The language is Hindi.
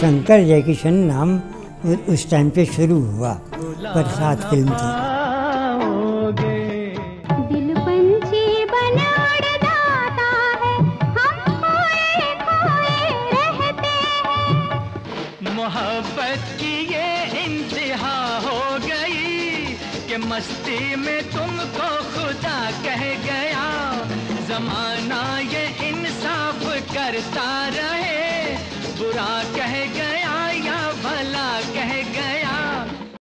शंकर जयकिशन नाम उस टाइम पे शुरू हुआ, बरसात फिल्म थी। दिल पंछी बन उड़ जाता है, हम खोए खोए रहते हैं। मोहब्बत की ये इंतहा हो गई कि मस्ती में तुमको खुदा कह गया। जमाना ये इंसाफ करता रहा,